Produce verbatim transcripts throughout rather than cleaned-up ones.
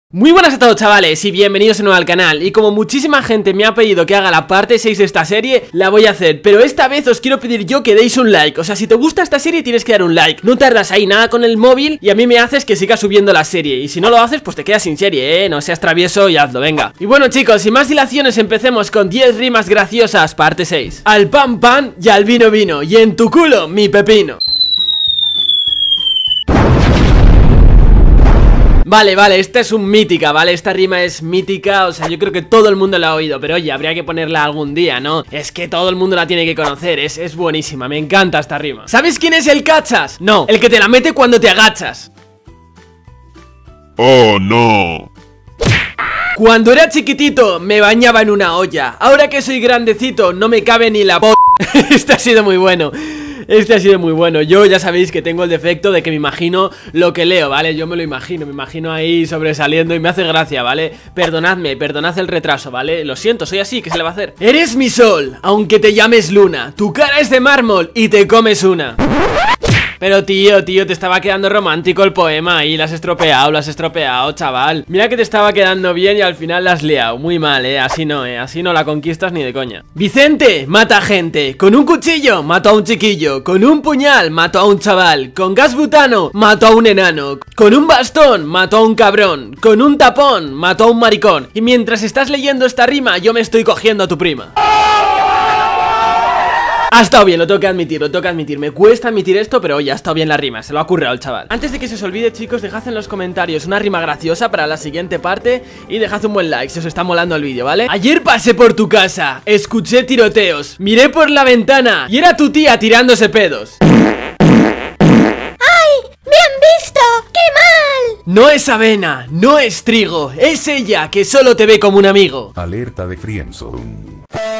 Muy buenas a todos, chavales, y bienvenidos de nuevo al canal. Y como muchísima gente me ha pedido que haga la parte seis de esta serie, la voy a hacer. Pero esta vez os quiero pedir yo que deis un like. O sea, si te gusta esta serie tienes que dar un like. No tardas ahí nada con el móvil y a mí me haces que siga subiendo la serie. Y si no lo haces, pues te quedas sin serie, eh, no seas travieso y hazlo, venga. Y bueno, chicos, sin más dilaciones, empecemos con diez rimas graciosas, parte seis. Al pan pan y al vino vino, y en tu culo mi pepino. Vale, vale, esta es un mítica, ¿vale? Esta rima es mítica, o sea, yo creo que todo el mundo la ha oído. Pero oye, habría que ponerla algún día, ¿no? Es que todo el mundo la tiene que conocer, es, es buenísima, me encanta esta rima. ¿Sabes quién es el cachas? No, el que te la mete cuando te agachas. Oh, no. Cuando era chiquitito me bañaba en una olla. Ahora que soy grandecito no me cabe ni la p***. Este ha sido muy bueno. Este ha sido muy bueno. Yo ya sabéis que tengo el defecto de que me imagino lo que leo, ¿vale? Yo me lo imagino, me imagino ahí sobresaliendo y me hace gracia, ¿vale? Perdonadme, perdonad el retraso, ¿vale? Lo siento, soy así, ¿qué se le va a hacer? Eres mi sol, aunque te llames luna. Tu cara es de mármol y te comes una. Pero tío, tío, te estaba quedando romántico el poema y lo has estropeado, lo has estropeado, chaval. Mira que te estaba quedando bien y al final la has liado. Muy mal, eh, así no, eh, así no la conquistas ni de coña. Vicente mata gente, con un cuchillo mato a un chiquillo, con un puñal mato a un chaval, con gas butano mato a un enano, con un bastón mato a un cabrón, con un tapón mato a un maricón. Y mientras estás leyendo esta rima yo me estoy cogiendo a tu prima. Ha estado bien, lo tengo que admitir, lo tengo que admitir. Me cuesta admitir esto, pero oye, ha estado bien la rima. Se lo ha currado el chaval. Antes de que se os olvide, chicos, dejad en los comentarios una rima graciosa para la siguiente parte. Y dejad un buen like si os está molando el vídeo, ¿vale? Ayer pasé por tu casa, escuché tiroteos, miré por la ventana y era tu tía tirándose pedos. ¡Ay! ¡Me han visto! ¡Qué mal! No es avena, no es trigo, es ella que solo te ve como un amigo. Alerta de friendzone.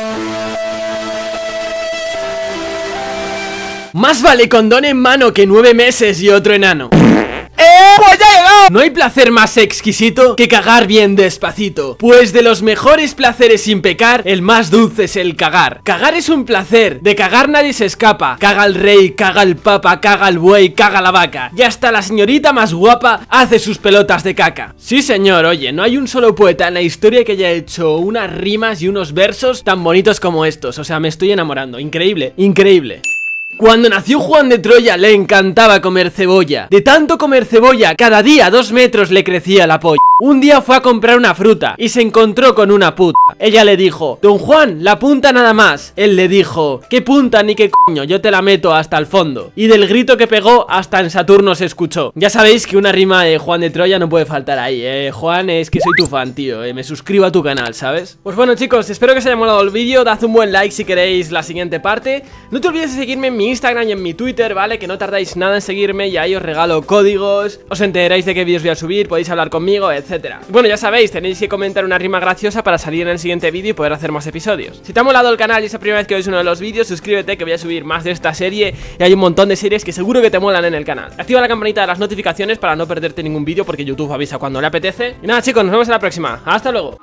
Más vale condón en mano que nueve meses y otro enano. No hay placer más exquisito que cagar bien despacito. Pues de los mejores placeres sin pecar, el más dulce es el cagar. Cagar es un placer, de cagar nadie se escapa. Caga el rey, caga el papa, caga el buey, caga la vaca. Y hasta la señorita más guapa hace sus pelotas de caca. Sí señor, oye, no hay un solo poeta en la historia que haya hecho unas rimas y unos versos tan bonitos como estos. O sea, me estoy enamorando, increíble, increíble. Cuando nació Juan de Troya le encantaba comer cebolla. De tanto comer cebolla, cada día dos metros le crecía la polla. Un día fue a comprar una fruta y se encontró con una puta. Ella le dijo: Don Juan, la punta nada más. Él le dijo: ¿qué punta ni qué coño? Yo te la meto hasta el fondo. Y del grito que pegó hasta en Saturno se escuchó. Ya sabéis que una rima de Juan de Troya no puede faltar ahí, eh. Juan, es que soy tu fan, tío, eh. Me suscribo a tu canal, ¿sabes? Pues bueno, chicos, espero que os haya molado el vídeo. Dad un buen like si queréis la siguiente parte. No te olvides de seguirme en mi Instagram y en mi Twitter, ¿vale? Que no tardáis nada en seguirme y ahí os regalo códigos, os enteraréis de qué vídeos voy a subir, podéis hablar conmigo, etcétera. Bueno, ya sabéis, tenéis que comentar una rima graciosa para salir en el siguiente vídeo y poder hacer más episodios. Si te ha molado el canal y es la primera vez que ves uno de los vídeos, suscríbete que voy a subir más de esta serie y hay un montón de series que seguro que te molan en el canal. Activa la campanita de las notificaciones para no perderte ningún vídeo porque YouTube avisa cuando le apetece. Y nada, chicos, nos vemos en la próxima. Hasta luego.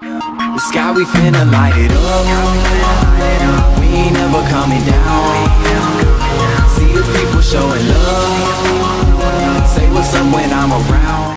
See the people showing love. Say what's up when I'm around.